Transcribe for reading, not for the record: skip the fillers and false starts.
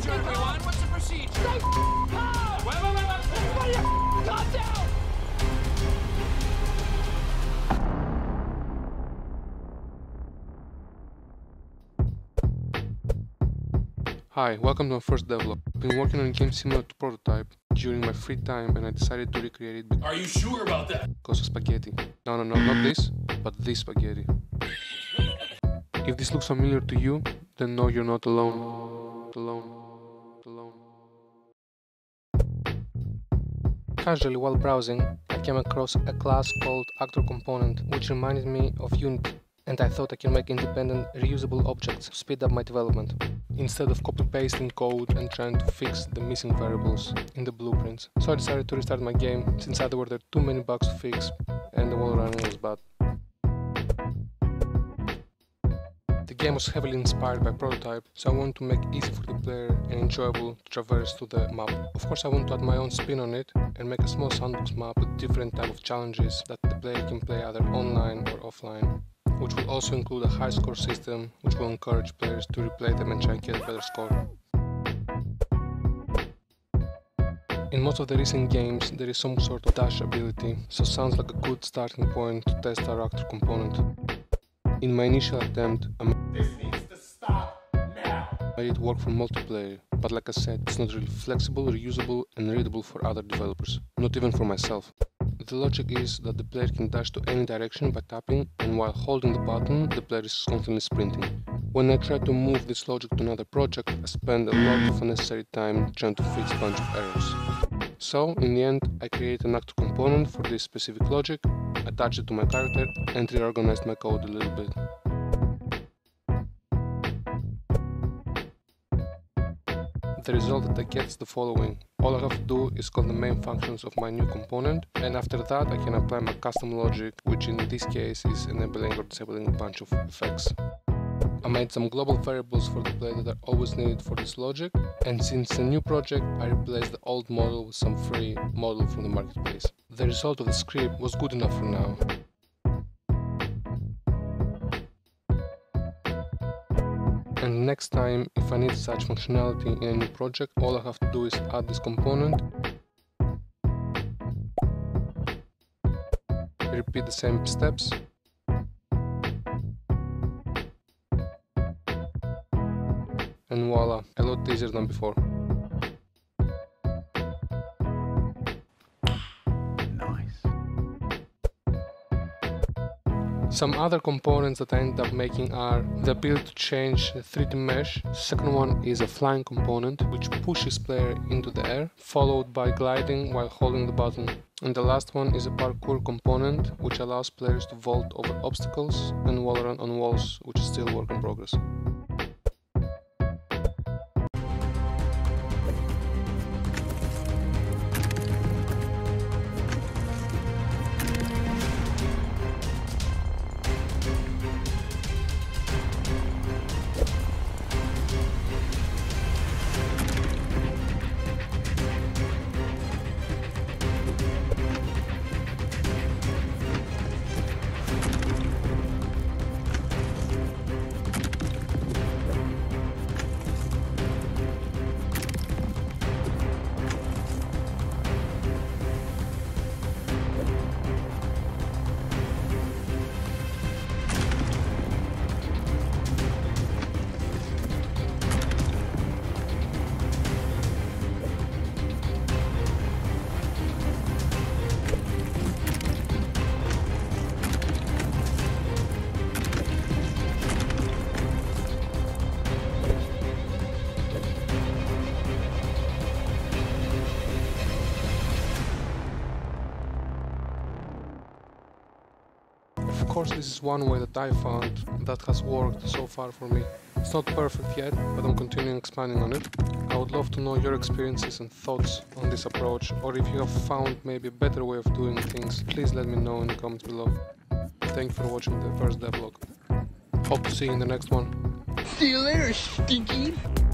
procedure, everyone? What's the procedure? Stay calm! Wait. Everybody calm down! Hi, welcome to my first devlog. I've been working on a game similar to Prototype during my free time and I decided to recreate it Are you sure about that? because of spaghetti. No, not this, but this spaghetti. If this looks familiar to you, then know you're not alone. Casually while browsing, I came across a class called Actor Component, which reminded me of Unity, and I thought I can make independent, reusable objects to speed up my development, instead of copy-pasting code and trying to fix the missing variables in the blueprints. So I decided to restart my game, since there were too many bugs to fix, and the wall running was bad. The game was heavily inspired by Prototype, so I wanted to make it easy for the player and enjoyable to traverse to the map. Of course I want to add my own spin on it and make a small sandbox map with different type of challenges that the player can play either online or offline, which will also include a high score system which will encourage players to replay them and try and get a better score. In most of the recent games there is some sort of dash ability, so sounds like a good starting point to test our actor component. In my initial attempt, This needs to stop now! I made it work for multiplayer, but like I said, it's not really flexible, reusable and readable for other developers, not even for myself. The logic is that the player can dash to any direction by tapping, and while holding the button, the player is constantly sprinting. When I tried to move this logic to another project, I spent a lot of unnecessary time trying to fix a bunch of errors. So, in the end, I created an actor component for this specific logic, attached it to my character, and reorganized my code a little bit. The result that I get is the following. All I have to do is call the main functions of my new component, and after that I can apply my custom logic, which in this case is enabling or disabling a bunch of effects. I made some global variables for the player that are always needed for this logic, and since it's a new project, I replaced the old model with some free model from the marketplace. The result of the script was good enough for now. And next time, if I need such functionality in a new project, all I have to do is add this component, repeat the same steps, and voila, a lot easier than before. Some other components that I ended up making are the ability to change the 3D mesh. The second one is a flying component which pushes player into the air, followed by gliding while holding the button. And the last one is a parkour component which allows players to vault over obstacles and wall run on walls, which is still work in progress. Of course, this is one way that I found that has worked so far for me. It's not perfect yet, but I'm continuing expanding on it. I would love to know your experiences and thoughts on this approach, or if you have found maybe a better way of doing things, please let me know in the comments below. Thank you for watching the first devlog. Hope to see you in the next one. See you later, stinky!